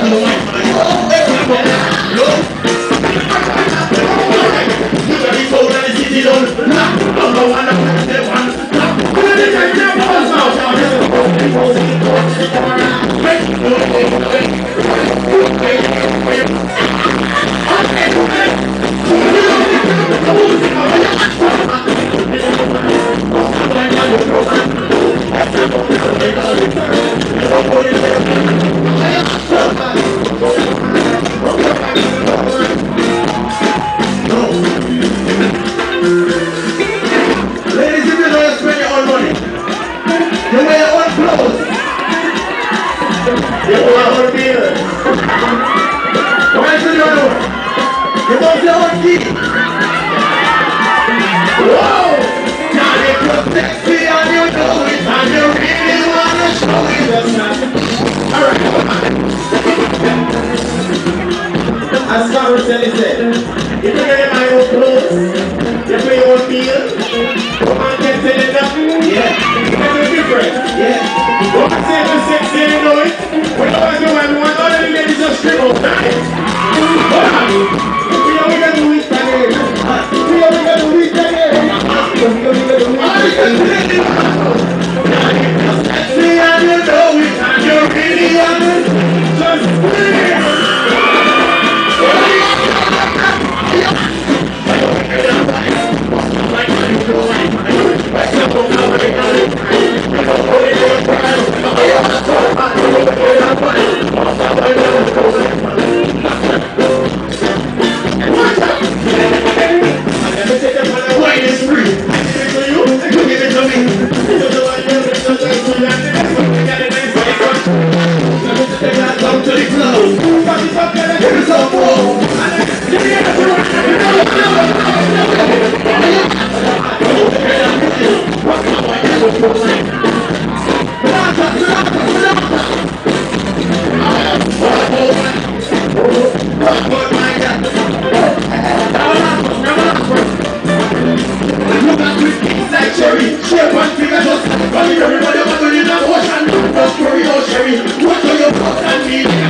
As Carol said, if you get my own clothes, you pay your own meal, and can tell you nothing, that's different. Don't say the sex, you know it. When I was doing one other lady just scream out, we are going to do it again. We are going to do it again. Sexy and you know it, and you really want it. Just everybody want to live in the ocean. Just carry out Sherry. What do you put and me?